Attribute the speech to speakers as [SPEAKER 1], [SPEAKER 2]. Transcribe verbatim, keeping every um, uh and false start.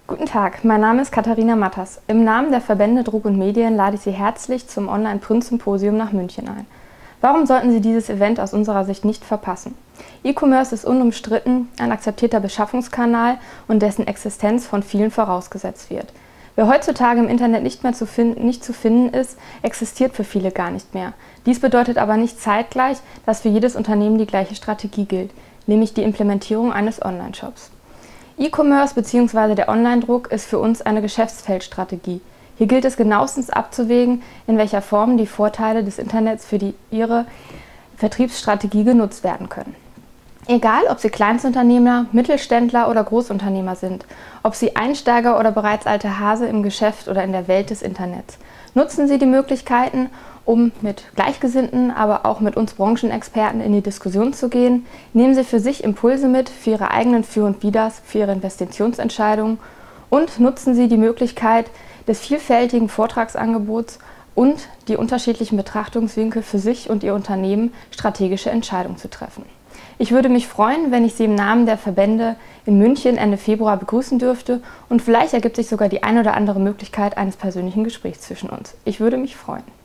[SPEAKER 1] Guten Tag, mein Name ist Katharina Matters. Im Namen der Verbände Druck und Medien lade ich Sie herzlich zum Online-Print-Symposium nach München ein. Warum sollten Sie dieses Event aus unserer Sicht nicht verpassen? E-Commerce ist unumstritten ein akzeptierter Beschaffungskanal und dessen Existenz von vielen vorausgesetzt wird. Wer heutzutage im Internet nicht mehr zu finden, nicht zu finden ist, existiert für viele gar nicht mehr. Dies bedeutet aber nicht zeitgleich, dass für jedes Unternehmen die gleiche Strategie gilt, nämlich die Implementierung eines Online-Shops. E-Commerce bzw. der Online-Druck ist für uns eine Geschäftsfeldstrategie. Hier gilt es genauestens abzuwägen, in welcher Form die Vorteile des Internets für die, Ihre Vertriebsstrategie genutzt werden können. Egal, ob Sie Kleinstunternehmer, Mittelständler oder Großunternehmer sind, ob Sie Einsteiger oder bereits alte Hase im Geschäft oder in der Welt des Internets. Nutzen Sie die Möglichkeiten, um mit Gleichgesinnten, aber auch mit uns Branchenexperten in die Diskussion zu gehen. Nehmen Sie für sich Impulse mit, für Ihre eigenen Für und Widers, für Ihre Investitionsentscheidungen und nutzen Sie die Möglichkeit des vielfältigen Vortragsangebots und die unterschiedlichen Betrachtungswinkel für sich und Ihr Unternehmen, strategische Entscheidungen zu treffen. Ich würde mich freuen, wenn ich Sie im Namen der Verbände in München Ende Februar begrüßen dürfte und vielleicht ergibt sich sogar die ein oder andere Möglichkeit eines persönlichen Gesprächs zwischen uns. Ich würde mich freuen.